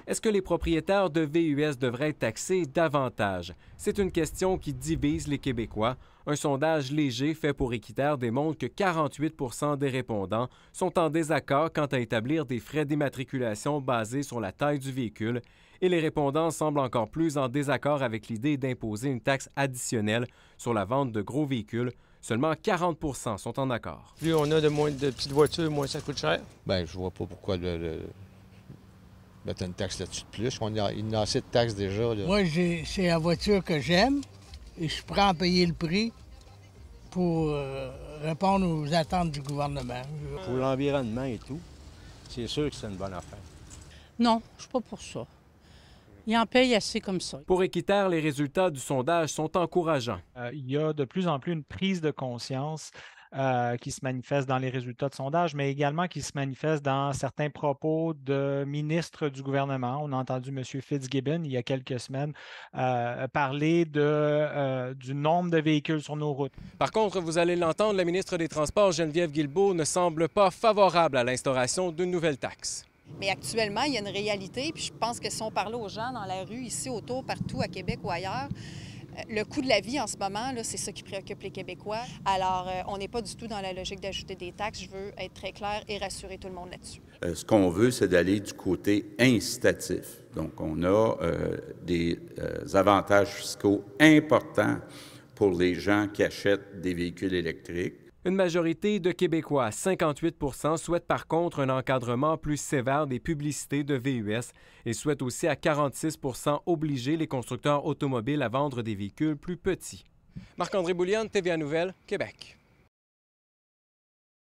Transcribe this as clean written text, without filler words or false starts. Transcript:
Est-ce que les propriétaires de VUS devraient être taxés davantage? C'est une question qui divise les Québécois. Un sondage léger fait pour Équiterre démontre que 48 % des répondants sont en désaccord quant à établir des frais d'immatriculation basés sur la taille du véhicule. Et les répondants semblent encore plus en désaccord avec l'idée d'imposer une taxe additionnelle sur la vente de gros véhicules. Seulement 40 % sont en accord. Plus on a de petites voitures, moins ça coûte cher. Bien, je vois pas pourquoi mettre une taxe là-dessus de plus. Il y a assez de taxes déjà. Là. Moi, c'est la voiture que j'aime et je suis prêt à payer le prix pour répondre aux attentes du gouvernement. Pour l'environnement et tout, c'est sûr que c'est une bonne affaire. Non, je suis pas pour ça. Ils en payent assez comme ça. Pour Équiterre, les résultats du sondage sont encourageants. Il y a de plus en plus une prise de conscience qui se manifeste dans les résultats de sondage, mais également qui se manifeste dans certains propos de ministres du gouvernement. On a entendu M. Fitzgibbon, il y a quelques semaines, parler du nombre de véhicules sur nos routes. Par contre, vous allez l'entendre, la ministre des Transports, Geneviève Guilbeault, ne semble pas favorable à l'instauration d'une nouvelle taxe. Mais actuellement, il y a une réalité, puis je pense que si on parlait aux gens dans la rue, ici, autour, partout, à Québec ou ailleurs, le coût de la vie en ce moment, c'est ça qui préoccupe les Québécois. Alors, on n'est pas du tout dans la logique d'ajouter des taxes. Je veux être très clair et rassurer tout le monde là-dessus. Ce qu'on veut, c'est d'aller du côté incitatif. Donc, on a des avantages fiscaux importants pour les gens qui achètent des véhicules électriques. Une majorité de Québécois, 58 %, souhaitent par contre un encadrement plus sévère des publicités de VUS et souhaitent aussi à 46 % obliger les constructeurs automobiles à vendre des véhicules plus petits. Marc-André Bouliane, TVA Nouvelles, Québec.